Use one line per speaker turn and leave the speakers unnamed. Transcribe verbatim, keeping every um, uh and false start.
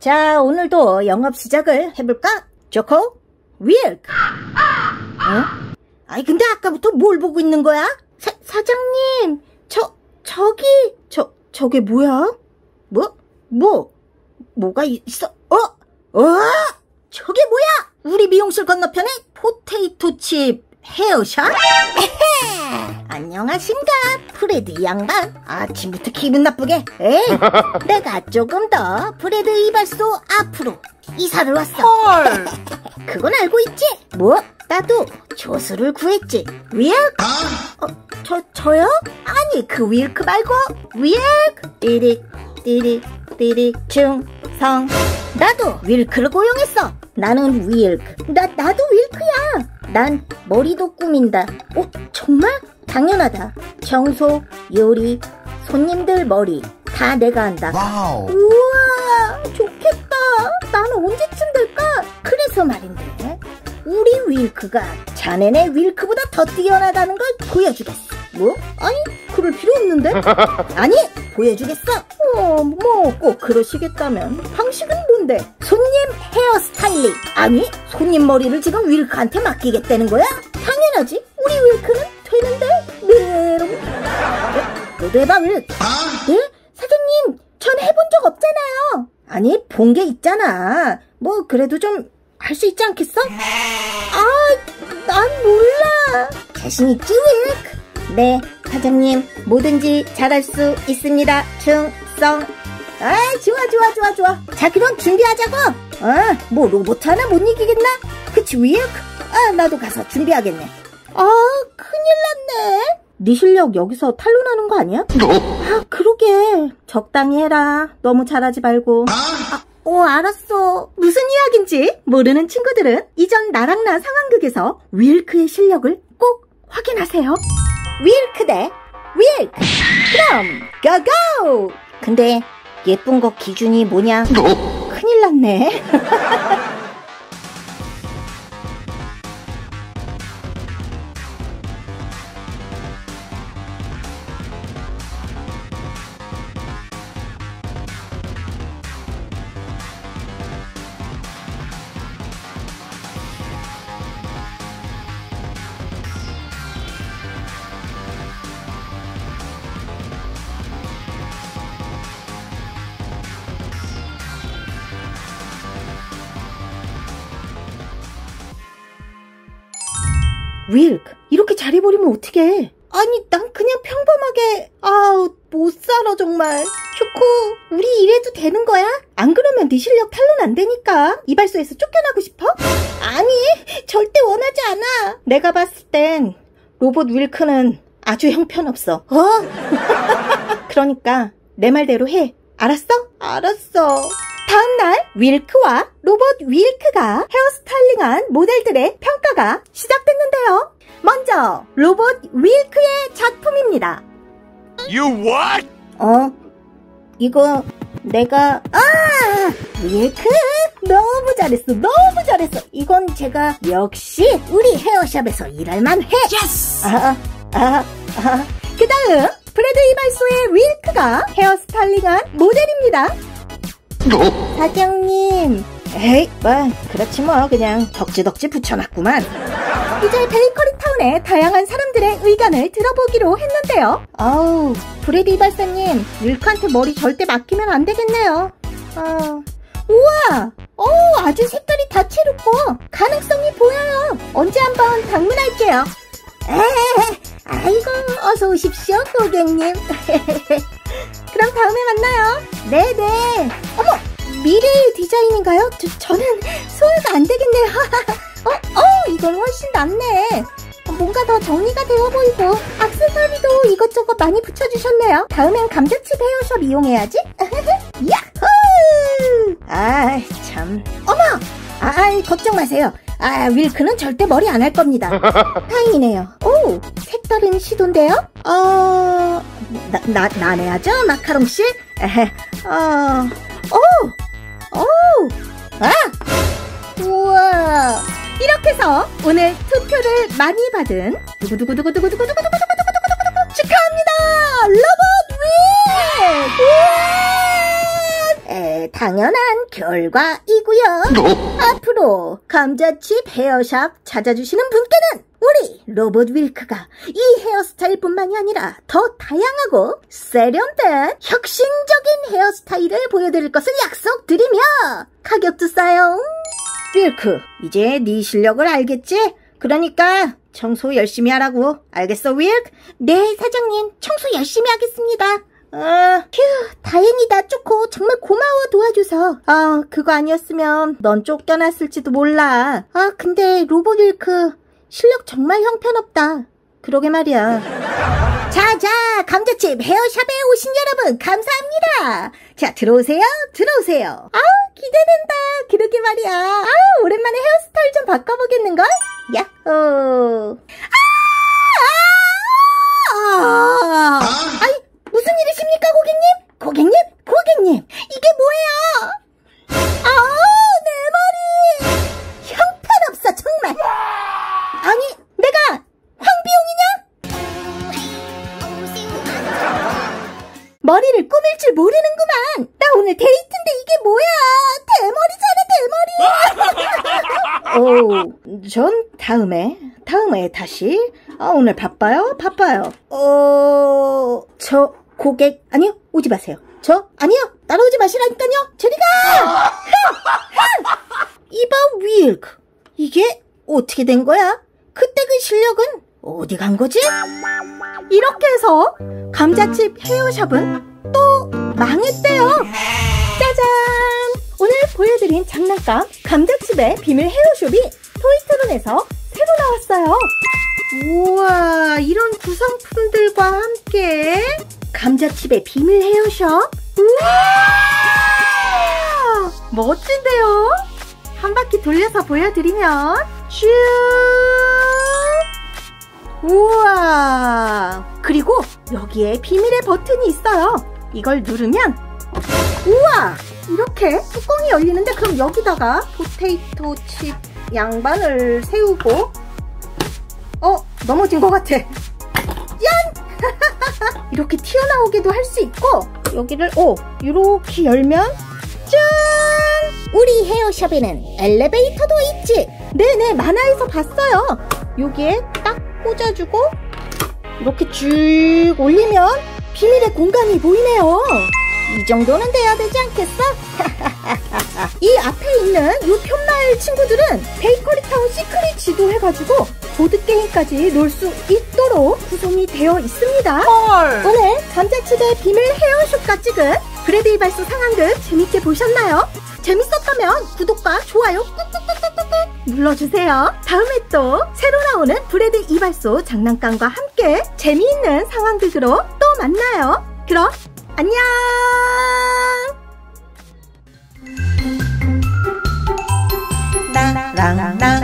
자, 오늘도 영업 시작을 해볼까? 조코, 윌크. 어? 아니, 근데 아까부터 뭘 보고 있는 거야? 사, 사장님, 저, 저기, 저, 저게 뭐야? 뭐? 뭐? 뭐가 있어? 어? 어? 저게 뭐야? 우리 미용실 건너편에 포테이토 칩 헤어샷? 에헤! 안녕하신가, 프레드 양반. 아침부터 기분 나쁘게. 에이, 내가 조금 더 프레드 이발소 앞으로 이사를 왔어.
헐.
그건 알고 있지? 뭐? 나도 조수를 구했지. 윌크? 어, 저, 저요? 아니, 그 윌크 말고 윌크! 띠릭, 띠릭, 띠릭, 충성. 나도 윌크를 고용했어. 나는 윌크. 나, 나도 윌크야. 난 머리도 꾸민다. 어, 정말? 당연하다. 청소, 요리, 손님들 머리 다 내가 한다.
와우.
우와, 좋겠다. 나는 언제쯤 될까? 그래서 말인데, 우리 윌크가 자네네 윌크보다 더 뛰어나다는 걸 보여주겠어. 뭐? 아니, 그럴 필요 없는데? 아니, 보여주겠어. 어, 뭐 꼭 그러시겠다면 방식은 뭔데? 손님 헤어 스타일링. 아니, 손님 머리를 지금 윌크한테 맡기겠다는 거야? 당연하지. 우리 윌크는 되는데. 네, 너도 해봐, 윌크. 네? 사장님, 전 해본 적 없잖아요. 아니, 본 게 있잖아. 뭐 그래도 좀 할 수 있지 않겠어? 아, 난 몰라. 자신 있지, 윌크? 네, 사장님, 뭐든지 잘할 수 있습니다. 충성. 아, 좋아, 좋아, 좋아, 좋아. 자, 그럼 준비하자고. 아, 뭐 로봇 하나 못 이기겠나? 그치, 윌크? 아, 나도 가서 준비하겠네. 아, 큰일 났네. 네 실력 여기서 탄로나는 거 아니야? 아, 그러게. 적당히 해라. 너무 잘하지 말고. 아, 어, 알았어. 무슨 이야기인지 모르는 친구들은 이전 나랑 나 상황극에서 윌크의 실력을 꼭 확인하세요. 윌크 대 윌크. 그럼 고고. 근데 예쁜 거 기준이 뭐냐? 큰일 났네. 윌크, 이렇게 잘해버리면 어떡해? 아니, 난 그냥 평범하게, 아우, 못 살아, 정말. 초코, 우리 이래도 되는 거야? 안 그러면 네 실력 탄론 안 되니까. 이발소에서 쫓겨나고 싶어? 아니, 절대 원하지 않아. 내가 봤을 땐 로봇 윌크는 아주 형편없어. 어? 그러니까 내 말대로 해. 알았어? 알았어. 다음날 윌크와 로봇 윌크가 헤어스타일링한 모델들의 평가가 시작됐는데요. 먼저 로봇 윌크의 작품입니다.
You what?
어? 이거 내가 아! 윌크? 너무 잘했어. 너무 잘했어. 이건 제가 역시 우리 헤어샵에서 일할만 해.
Yes!
아, 아, 아. 그 다음 프레드 이발소의 윌크가 헤어스타일링한 모델입니다. 사장님. 에이, 뭐 그렇지 뭐. 그냥 덕지덕지 붙여놨구만. 이제 베이커리 타운의 다양한 사람들의 의견을 들어보기로 했는데요. 아우, 프레드 이발사님, 윌크한테 머리 절대 맡기면 안 되겠네요. 아, 우와, 어, 아주 색깔이 다채롭고 가능성이 보여요. 언제 한번 방문할게요. 에헤헤, 아이고, 어서 오십시오, 고객님. 그럼 다음에 만나요. 네네. 어머, 미래의 디자인인가요? 저, 저는 소화가 안 되겠네요. 어, 어, 이건 훨씬 낫네. 뭔가 더 정리가 되어 보이고 액세서리도 이것저것 많이 붙여주셨네요. 다음엔 감자칩 헤어샵 이용해야지. 야호! 아, 참. 어머! 아, 걱정 마세요. 아, 윌크는 절대 머리 안 할 겁니다. 다행이네요. 오, 색다른 시도인데요? 어, 나, 나, 나내야죠, 마카롱씨? 에헤, 어, 오, 오, 아! 우와! 이렇게 해서 오늘 투표를 많이 받은 두구두구두구두구두구두구두구두구두구두구 축하합니다! 로봇 윌크! 에, 당연한 결과이고요. 앞으로 감자칩 헤어샵 찾아주시는 분께는 우리 로봇 윌크가 이 헤어스타일뿐만이 아니라 더 다양하고 세련된 혁신적인 헤어스타일을 보여드릴 것을 약속드리며 가격도 싸요. 윌크, 이제 네 실력을 알겠지? 그러니까 청소 열심히 하라고. 알겠어, 윌크? 네, 사장님. 청소 열심히 하겠습니다. 어, 휴, 다행이다, 쪼코. 정말 고마워, 도와줘서. 아, 그거 아니었으면 넌 쫓겨났을지도 몰라. 아, 근데 로봇 윌크 실력 정말 형편없다. 그러게 말이야. 자, 자, 감자칩 헤어샵에 오신 여러분 감사합니다. 자, 들어오세요, 들어오세요. 아, 기대된다. 그러게 말이야. 아, 오랜만에 헤어스타일 좀 바꿔보겠는걸? 야호. 아, 아, 아, 아이, 무슨 일이십니까, 고객님? 고객님? 고객님, 이게 뭐예요? 아, 내 머리. 형편없어, 정말. 아니, 내가 황비용이냐? 머리를 꾸밀 줄 모르는구만. 나 오늘 데이트인데 이게 뭐야? 대머리잖아, 대머리. 오, 전 다음에, 다음에 다시. 아, 오늘 바빠요? 바빠요. 어, 저 고객, 아니요, 오지 마세요. 저, 아니요, 따라오지 마시라니까요. 저리 가! 이봐, 윌크. 이게 어떻게 된 거야? 그때 그 실력은 어디 간 거지? 이렇게 해서 감자칩 헤어샵은 또 망했대요. 짜잔! 오늘 보여드린 장난감 감자칩의 비밀 헤어숍이 토이트론에서 새로 나왔어요. 우와, 이런 구성품들과 함께 감자칩의 비밀 헤어숍. 우와, 멋진데요? 한 바퀴 돌려서 보여드리면 쭉. 우와, 그리고 여기에 비밀의 버튼이 있어요. 이걸 누르면 우와, 이렇게 뚜껑이 열리는데, 그럼 여기다가 포테이토 칩 양반을 세우고, 어, 넘어진 것 같아. 얀! 이렇게 튀어나오기도 할 수 있고, 여기를 오, 이렇게 열면 짠! 우리 헤어샵에는 엘리베이터도 있지. 네네, 만화에서 봤어요. 여기에 딱 꽂아주고 이렇게 쭉 올리면 비밀의 공간이 보이네요. 이 정도는 돼야 되지 않겠어? 이 앞에 있는 이 푯말 친구들은 베이커리타운 시크릿 지도해가지고 보드게임까지 놀 수 있도록 구성이 되어 있습니다. 헐. 오늘 감자칩의 비밀 헤어숍과 찍은 브래드 이발소 상황극 재밌게 보셨나요? 재밌었다면 구독과 좋아요 꾹꾹꾹꾹꾹 눌러주세요. 다음에 또 새로 나오는 브래드 이발소 장난감과 함께 재미있는 상황극으로 또 만나요. 그럼 안녕. 나랑랑